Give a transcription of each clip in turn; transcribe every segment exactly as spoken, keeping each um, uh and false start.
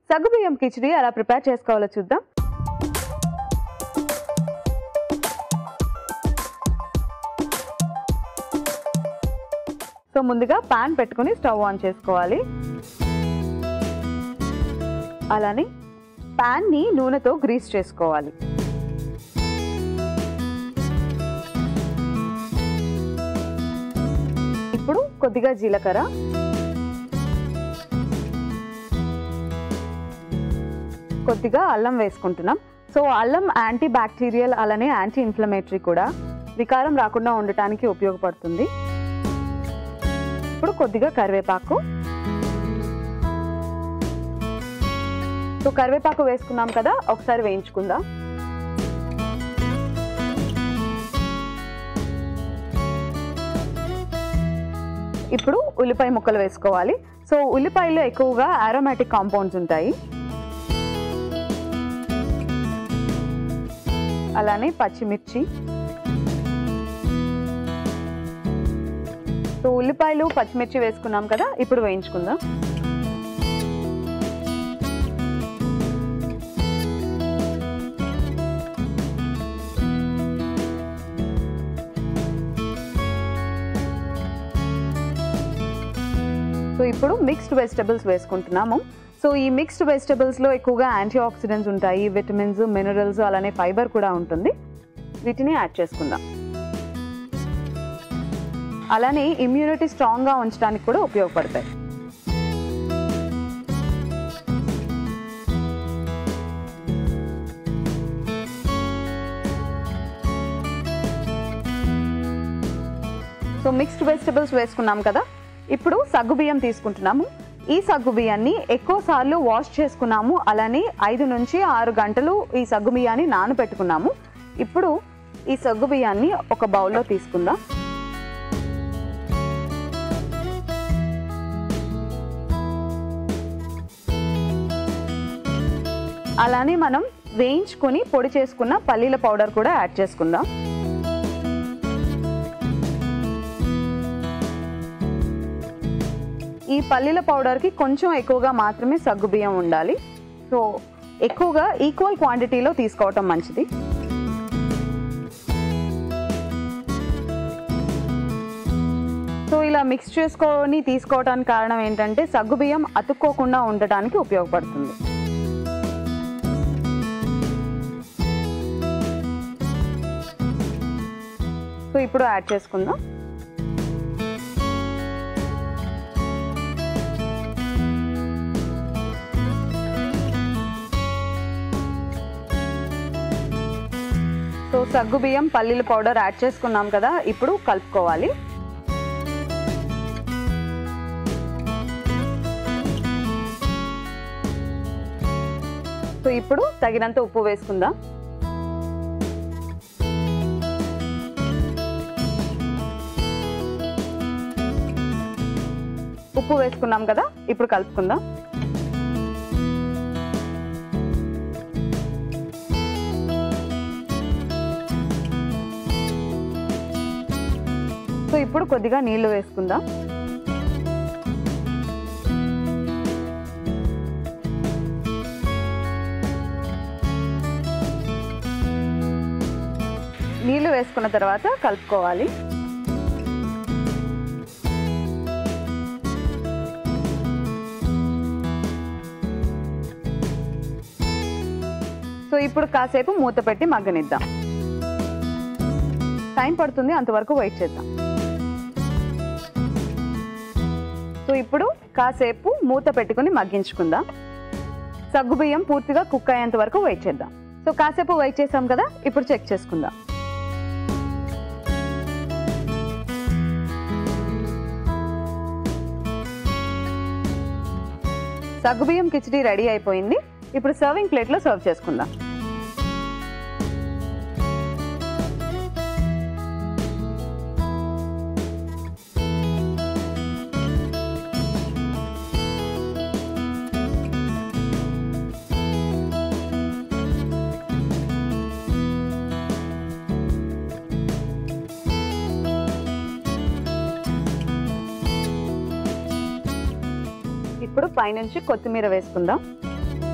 సగ్గుబియ్యం కిచిడి ఎలా ప్రిపేర్ చేసుకోవాలో చూద్దాం. సో ముందుగా పాన్ పెట్టుకొని స్టవ్ ఆన్ చేసుకోవాలి. అలానే పాన్ని నూనెతో గ్రీస్ చేసుకోవాలి. ఇప్పుడు కొద్దిగా జీలకర్ర, కొద్దిగా అల్లం వేసుకుంటున్నాం. సో అల్లం యాంటీ బ్యాక్టీరియల్ అలానే యాంటీ ఇన్ఫ్లమేటరీ కూడా, వికారం రాకుండా ఉండటానికి ఉపయోగపడుతుంది. ఇప్పుడు కొద్దిగా కరివేపాకు. సో కరివేపాకు వేసుకున్నాం కదా, ఒకసారి వేయించుకుందాం. ఇప్పుడు ఉల్లిపాయ ముక్కలు వేసుకోవాలి. సో ఉల్లిపాయలో ఎక్కువగా అరోమాటిక్ కాంపౌండ్స్ ఉంటాయి. అలానే పచ్చిమిర్చి. సో ఉల్లిపాయలు పచ్చిమిర్చి వేసుకున్నాం కదా, ఇప్పుడు వేయించుకుందాం. సో ఇప్పుడు మిక్స్డ్ వెజిటబుల్స్ వేసుకుంటున్నాము. సో ఈ మిక్స్డ్ వెజిటబుల్స్లో ఎక్కువగా యాంటీ ఆక్సిడెంట్స్ ఉంటాయి, విటమిన్స్, మినరల్స్ అలానే ఫైబర్ కూడా ఉంటుంది. వీటిని యాడ్ చేసుకుందాం. అలానే ఇమ్యూనిటీ స్ట్రాంగ్గా ఉంచడానికి కూడా ఉపయోగపడతాయి. సో మిక్స్డ్ వెజిటబుల్స్ వేసుకున్నాం కదా, ఇప్పుడు సగ్గుబియ్యం తీసుకుంటున్నాము. ఈ సగ్గుబియ్యాన్ని ఎక్కువ సార్లు వాష్ చేసుకున్నాము. అలానే ఐదు నుంచి ఆరు గంటలు ఈ సగ్గుబియ్యాన్ని నానబెట్టుకున్నాము. ఇప్పుడు ఈ సగ్గుబియ్యాన్ని ఒక బౌల్లో తీసుకుందాం. అలానే మనం వేయించుకొని పొడి చేసుకున్న పల్లీల పౌడర్ కూడా యాడ్ చేసుకుందాం. ఈ పల్లీల పౌడర్కి కొంచెం ఎక్కువగా మాత్రమే సగ్గుబియ్యం ఉండాలి. సో ఎక్కువగా ఈక్వల్ క్వాంటిటీలో తీసుకోవటం మంచిది. సో ఇలా మిక్స్ చేసుకొని తీసుకోవడానికి కారణం ఏంటంటే సగ్గుబియ్యం అతుక్కోకుండా ఉండటానికి ఉపయోగపడుతుంది. సో ఇప్పుడు యాడ్ చేసుకుందాం. సో సగ్గుబియ్యం పల్లీల పౌడర్ యాడ్ చేసుకున్నాం కదా, ఇప్పుడు కలుపుకోవాలి. సో ఇప్పుడు తగినంత ఉప్పు వేసుకుందాం. ఉప్పు వేసుకున్నాం కదా, ఇప్పుడు కలుపుకుందాం. సో ఇప్పుడు కొద్దిగా నీళ్లు వేసుకుందాం. నీళ్లు వేసుకున్న తర్వాత కలుపుకోవాలి. సో ఇప్పుడు కాసేపు మూత పెట్టి మగ్గనిద్దాం. టైం పడుతుంది, అంతవరకు వెయిట్ చేద్దాం. సో ఇప్పుడు కాసేపు మూత పెట్టుకుని మగ్గించుకుందాం. సగ్గుబియ్యం పూర్తిగా కుక్ అయ్యేంత వరకు వెయిట్ చేద్దాం. సో కాసేపు వెయిట్ చేసాం కదా, ఇప్పుడు చెక్ చేసుకుందాం. సగ్గుబియ్యం కిచిడి రెడీ అయిపోయింది. ఇప్పుడు సర్వింగ్ ప్లేట్లో సర్వ్ చేసుకుందాం. ఇప్పుడు పైనుంచి కొత్తిమీర వేసుకుందాం.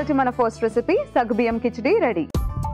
ఇవాల్టి మన ఫస్ట్ రెసిపీ సగ్గుబియ్యం కిచిడి రెడీ.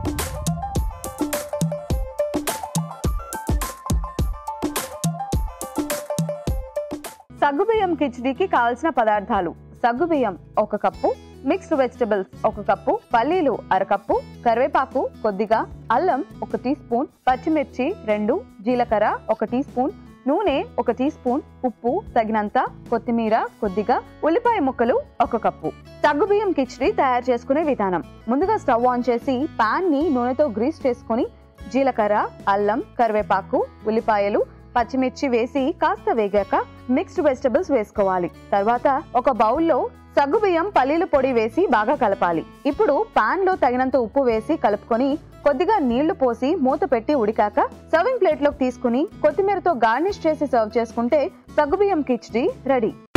సగ్గుబియ్యం కిచిడికి కావాల్సిన పదార్థాలు: సగ్గుబియ్యం ఒక కప్పు, మిక్స్డ్ వెజిటబుల్స్ ఒక కప్పు, పల్లీలు అరకప్పు, కరివేపాకు కొద్దిగా, అల్లం ఒక టీ స్పూన్, పచ్చిమిర్చి రెండు, జీలకర్ర ఒక టీ స్పూన్, నూనె ఒక టీ స్పూన్, ఉప్పు తగినంత, కొత్తిమీర కొద్దిగా, ఉల్లిపాయ ముక్కలు ఒక కప్పు. సగ్గుబియ్యం కిచిడి తయారు చేసుకునే విధానం: ముందుగా స్టవ్ ఆన్ చేసి పాన్ ని నూనెతో గ్రీస్ చేసుకుని జీలకర్ర, అల్లం, కరివేపాకు, ఉల్లిపాయలు, పచ్చిమిర్చి వేసి కాస్త వేగాక మిక్స్డ్ వెజిటబుల్స్ వేసుకోవాలి. తర్వాత ఒక బౌల్లో సగ్గుబియ్యం పల్లీల పొడి వేసి బాగా కలపాలి. ఇప్పుడు పాన్ లో తగినంత ఉప్పు వేసి కలుపుకొని కొద్దిగా నీళ్లు పోసి మూత పెట్టి ఉడికాక సర్వింగ్ ప్లేట్ లోకి తీసుకుని కొత్తిమీరతో గార్నిష్ చేసి సర్వ్ చేసుకుంటే సగ్గుబియ్యం కిచిడి రెడీ.